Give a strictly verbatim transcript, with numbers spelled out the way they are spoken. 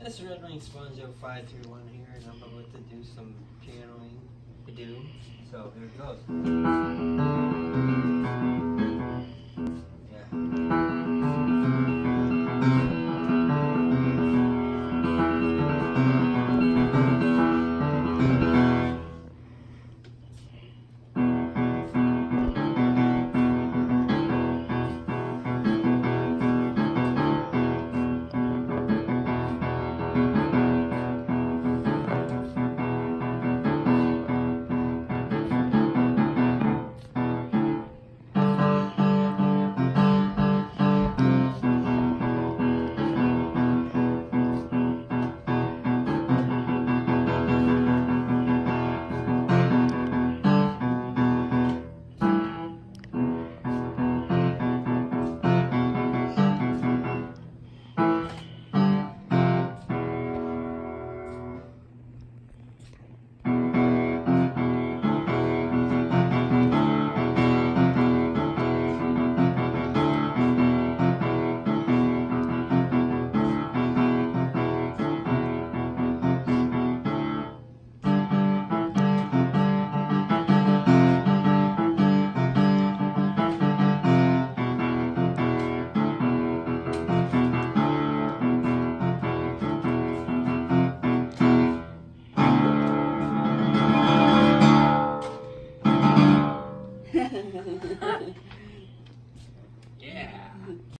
This is Red Wing Sponjo five three one here, and I'm about to do some pianoing to do. So here it goes.